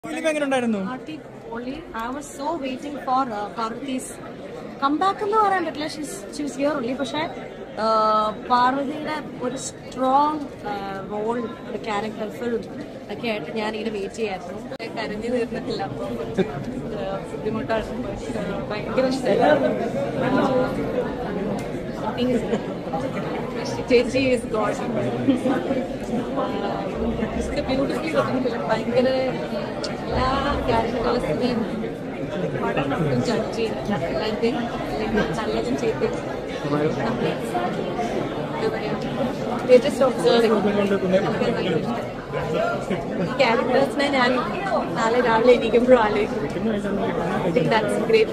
I was so waiting for Parvati's comeback. She was here only, but Parvati's a strong role, the character film. I need wait Chechi is God. It's a beautifully written film. They're just observing. Characters I think that's great.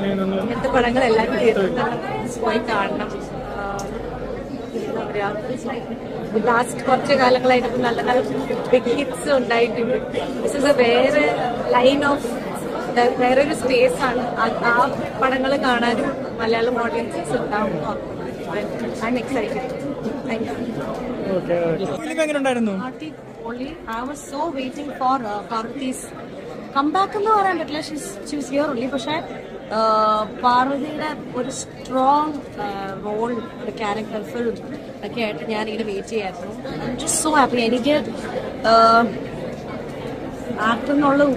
The last big hits on this is a rare line of rare space and Malayalam audiences. I'm excited. Thank you. Okay. I was so waiting for Parvati's comeback. She was here only, but Parvati's a strong role, the character film. I'm just so happy. I get actor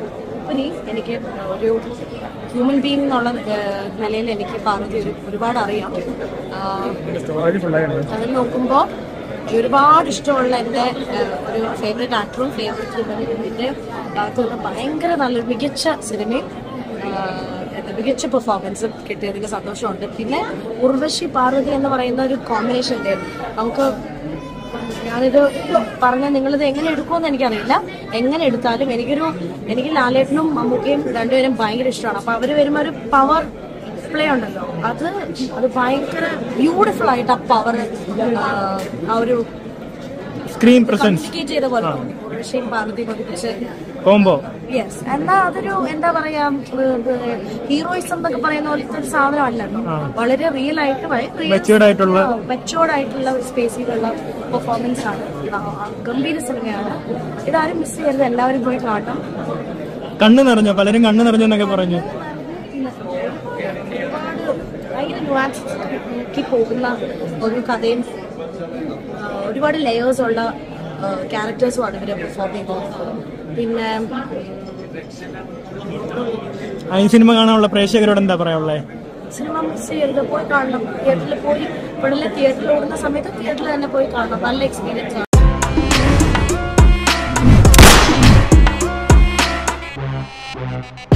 human being favorite actor, favorite the biggest performance Urvashi Parvati and the combination there. Uncle Parana Ningle the Engan Educon and Canada, Engan Edutari, any Laletnum, Mamukim, Lando and buying restaurant. Very power play on the other buying beautiful light up power. How do screen presence. Combo. Yes, and the other heroism real matured space performance. Layers or characters who are performing. I cinema കാണാനുള്ള പ്രേക്ഷകരോട് എന്താ പറയാനുള്ളത്? Cinema miss ചെയ്യരുത്, പോയി കാണണം. തിയേറ്ററിൽ പോയി ഇവിടെ തിയേറ്ററിൽ ഓടുന്ന സമയത്ത് തിയേറ്ററിൽ തന്നെ പോയി കാണണം. നല്ല എക്സ്പീരിയൻസ് ആണ്.